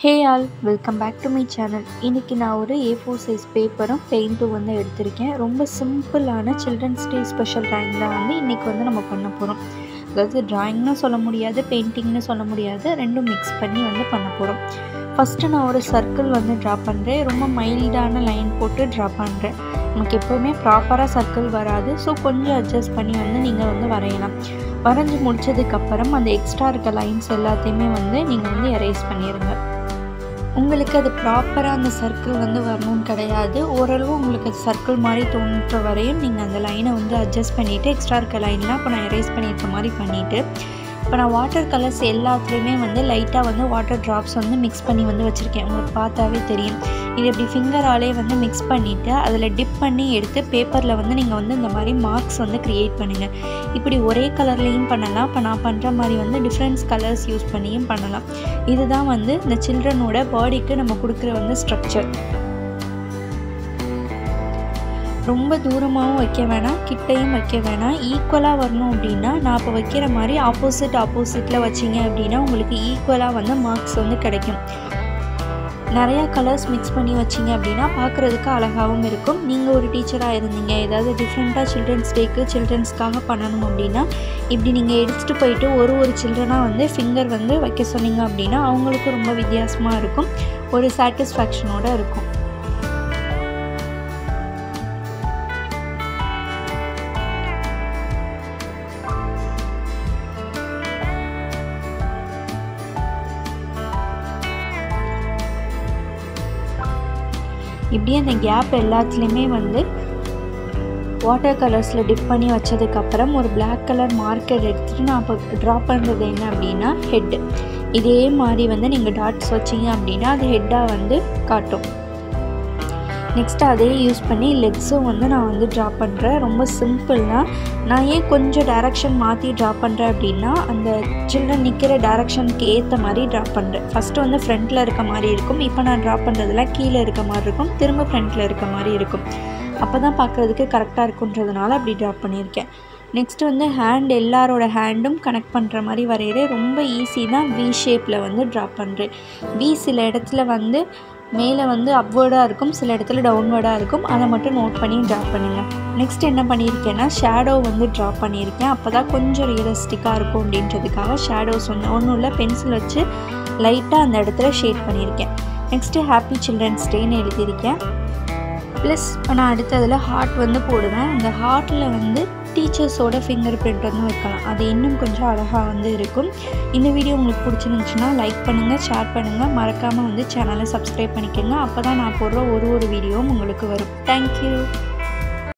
Hey all, welcome back to my channel. இன்னைக்கு நான் ஒரு A4 size பேப்பரும் பெயிண்ட்டும் வந்து எடுத்திருக்கேன். ரொம்ப சிம்பிளான சில்ட்ரன்ஸ் டே ஸ்பெஷல் டிராயிங் தான் வந்து இன்னைக்கு வந்து நம்ம பண்ண போகிறோம். அதாவது டிராயிங்னு சொல்ல முடியாது, பெயிண்டிங்னு சொல்ல முடியாது, ரெண்டும் மிக்ஸ் பண்ணி வந்து பண்ண போகிறோம். ஃபஸ்ட்டு நான் ஒரு சர்க்கிள் வந்து ட்ரா பண்ணுறேன். ரொம்ப மைல்டான லைன் போட்டு ட்ரா பண்ணுறேன். நமக்கு எப்போவுமே ப்ராப்பராக சர்க்கிள் வராது, ஸோ கொஞ்சம் அட்ஜஸ்ட் பண்ணி வந்து நீங்கள் வந்து வரையலாம். வரைஞ்சி முடித்ததுக்கப்புறம் அந்த எக்ஸ்ட்ரா இருக்க லைன்ஸ் எல்லாத்தையுமே வந்து நீங்கள் வந்து எரேஸ் பண்ணிடுங்க. உங்களுக்கு அது ப்ராப்பராக அந்த சர்க்கிள் வந்து வரணும்னு கிடையாது. ஓரளவு உங்களுக்கு அது சர்க்கிள் மாதிரி தோன்ற வரையும் நீங்கள் அந்த லைனை வந்து அட்ஜஸ்ட் பண்ணிவிட்டு எக்ஸ்ட்ரா இருக்க லைன்லாம் இப்போ நான் எரேஸ் பண்ணியிருக்க மாதிரி பண்ணிவிட்டு இப்போ நான் வாட்டர் கலர்ஸ் எல்லாத்துலேயுமே வந்து லைட்டாக வந்து வாட்டர் ட்ராப்ஸ் வந்து மிக்ஸ் பண்ணி வந்து வச்சுருக்கேன். உங்களுக்கு பார்த்தாவே தெரியும். இது இப்படி ஃபிங்கராலே வந்து மிக்ஸ் பண்ணிவிட்டு அதில் டிப் பண்ணி எடுத்து பேப்பரில் வந்து நீங்கள் வந்து இந்த மாதிரி மார்க்ஸ் வந்து க்ரியேட் பண்ணுங்கள். இப்படி ஒரே கலர்லேயும் பண்ணலாம். இப்போ நான் பண்ணுற மாதிரி வந்து டிஃப்ரெண்ட்ஸ் கலர்ஸ் யூஸ் பண்ணியும் பண்ணலாம். இதுதான் வந்து இந்த சில்ட்ரனோட பாடிக்கு நம்ம கொடுக்குற வந்து ஸ்ட்ரக்சர். ரொம்ப தூரமாகவும் வைக்க வேணாம், கிட்டையும் வைக்க வேணாம். ஈக்குவலாக வரணும் அப்படின்னா நான் இப்போ வைக்கிற மாதிரி ஆப்போசிட்டில் வச்சிங்க அப்படின்னா உங்களுக்கு ஈக்குவலாக வந்து மார்க்ஸ் வந்து கிடைக்கும். நிறையா கலர்ஸ் மிக்ஸ் பண்ணி வச்சிங்க அப்படின்னா பார்க்குறதுக்கு அழகாகவும் இருக்கும். நீங்கள் ஒரு டீச்சராக இருந்தீங்க, ஏதாவது டிஃப்ரெண்ட்டாக சில்ட்ரன்ஸ் டேக்கு சில்ட்ரன்ஸ்க்காக பண்ணணும் அப்படின்னா இப்படி நீங்கள் எடுத்துகிட்டு போயிட்டு ஒரு சில்ட்ரனாக வந்து ஃபிங்கர் வந்து வைக்க சொன்னீங்க அப்படின்னா அவங்களுக்கும் ரொம்ப வித்தியாசமாக இருக்கும், ஒரு சாட்டிஸ்ஃபேக்ஷனோடு இருக்கும். இப்படியே அந்த கேப் எல்லாத்துலேயுமே வந்து வாட்டர் கலர்ஸில் டிப் பண்ணி வச்சதுக்கப்புறம் ஒரு பிளாக் கலர் மார்க்கர் எடுத்துகிட்டு நான் இப்போ ட்ரா பண்ணுறது என்ன அப்படின்னா ஹெட்டு. இதே மாதிரி வந்து நீங்கள் டாட்ஸ் வச்சிங்க அப்படின்னா அது ஹெட்டாக வந்து காட்டும். நெக்ஸ்ட்டு அதே யூஸ் பண்ணி லெக்ஸும் வந்து நான் வந்து ட்ரா பண்ணுறேன். ரொம்ப சிம்பிள் தான். நான் ஏன் கொஞ்சம் டைரக்ஷன் மாற்றி ட்ரா பண்ணுறேன் அப்படின்னா அந்த சில்ட்ரன் நிற்கிற டைரக்ஷனுக்கு ஏற்ற மாதிரி ட்ரா பண்ணுறேன். ஃபஸ்ட்டு வந்து ஃப்ரண்ட்டில் இருக்க மாதிரி இருக்கும், இப்போ நான் ட்ரா பண்ணுறதுலாம் கீழே இருக்க மாதிரி இருக்கும், திரும்ப ஃப்ரண்ட்டில் இருக்க மாதிரி இருக்கும். அப்போ தான் பார்க்குறதுக்கு கரெக்டாக இருக்குன்றதுனால அப்படி ட்ரா பண்ணியிருக்கேன். நெக்ஸ்ட்டு வந்து ஹேண்ட், எல்லாரோட ஹேண்டும் கனெக்ட் பண்ணுற மாதிரி வரைகிறேன். ரொம்ப ஈஸி தான். வி ஷேப்பில் வந்து ட்ரா பண்ணுறேன். வி சில இடத்துல வந்து மேலே வந்து அப்வேர்டாக இருக்கும், சில இடத்துல டவுன்வேர்டாக இருக்கும். அதை மட்டும் நோட் பண்ணி ட்ரா பண்ணுங்கள். நெக்ஸ்ட் என்ன பண்ணியிருக்கேன்னா ஷேடோ வந்து ட்ரா பண்ணியிருக்கேன். அப்போ தான் கொஞ்சம் ரியலிஸ்டிக்காக இருக்கும் அப்படின்றதுக்காக ஷேடோஸ் வந்து ஒன்றும் இல்லை, பென்சில் வச்சு லைட்டாக அந்த இடத்துல ஷேட் பண்ணியிருக்கேன். நெக்ஸ்ட்டு ஹாப்பி சில்ட்ரன்ஸ் டேன்னு எழுதியிருக்கேன். ப்ளஸ் நான் அடுத்ததில் ஹார்ட் வந்து போடுவேன். அந்த ஹார்ட்டில் வந்து டீச்சர்ஸோட ஃபிங்கர் பிரிண்ட் வந்து வைக்கலாம். அது இன்னும் கொஞ்சம் அழகாக வந்து இருக்கும். இந்த வீடியோ உங்களுக்கு பிடிச்சிருந்துச்சுன்னா லைக் பண்ணுங்கள், ஷேர் பண்ணுங்கள், மறக்காமல் வந்து சேனலை சப்ஸ்கிரைப் பண்ணிக்கோங்க. அப்போ தான் நான் போடுற ஒரு வீடியோவும் உங்களுக்கு வரும். தேங்க்யூ.